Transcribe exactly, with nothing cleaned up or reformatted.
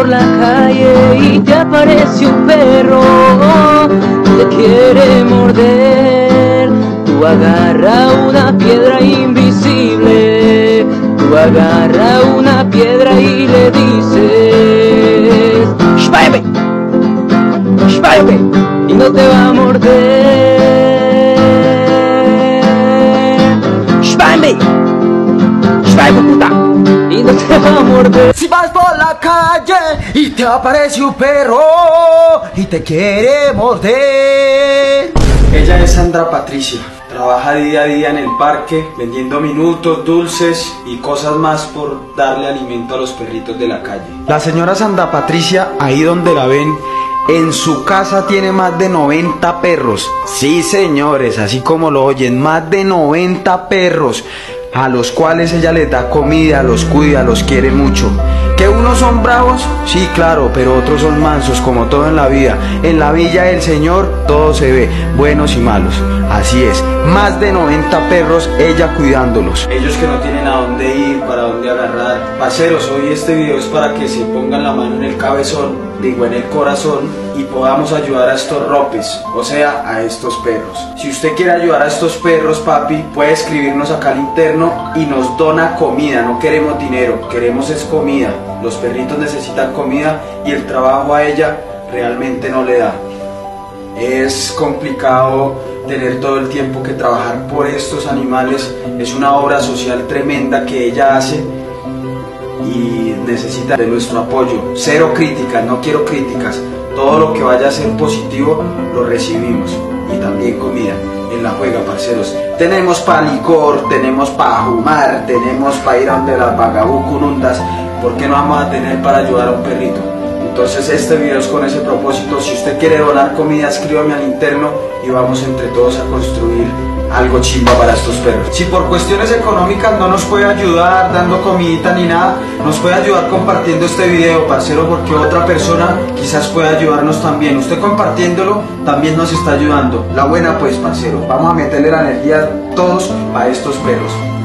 la calle y te aparece un perro, te quiere morder, tú agarra una piedra invisible, tú agarra una piedra y le dices ¡Shpáyame! ¡Shpáyame! Y no te va a morder. ¡Shpáyame! ¡Shpáyame, puta! Y no te va a morder. Si vas por la calle y te aparece un perro y te quiere morder. Ella es Sandra Patricia. Trabaja día a día en el parque vendiendo minutos, dulces y cosas más por darle alimento a los perritos de la calle. La señora Sandra Patricia, ahí donde la ven, en su casa tiene más de noventa perros. Sí, señores, así como lo oyen, más de noventa perros, a los cuales ella les da comida, los cuida, los quiere mucho. ¿Que unos son bravos? Sí, claro, pero otros son mansos, como todo en la vida. En la villa del Señor todo se ve, buenos y malos. Así es, más de noventa perros, ella cuidándolos. Ellos que no tienen a dónde ir, para dónde agarrar. Parceros, hoy este video es para que se pongan la mano en el cabezón, digo en el corazón, y podamos ayudar a estos ropes, o sea, a estos perros. Si usted quiere ayudar a estos perros, papi, puede escribirnos acá al interno y nos dona comida. No queremos dinero, queremos es comida. Los perritos necesitan comida y el trabajo a ella realmente no le da. Es complicado tener todo el tiempo que trabajar por estos animales. Es una obra social tremenda que ella hace y necesita de nuestro apoyo. Cero críticas, no quiero críticas. Todo lo que vaya a ser positivo lo recibimos. Y también comida en la juega, parceros. Tenemos pa' licor, tenemos pa' fumar, tenemos pa' ir a donde las vagabucunundas. ¿Por qué no vamos a tener para ayudar a un perrito? Entonces este video es con ese propósito. Si usted quiere donar comida, escríbame al interno y vamos entre todos a construir algo chimba para estos perros. Si por cuestiones económicas no nos puede ayudar dando comidita ni nada, nos puede ayudar compartiendo este video, parcero, porque otra persona quizás pueda ayudarnos también. Usted compartiéndolo también nos está ayudando. La buena pues, parcero, vamos a meterle la energía todos a estos perros.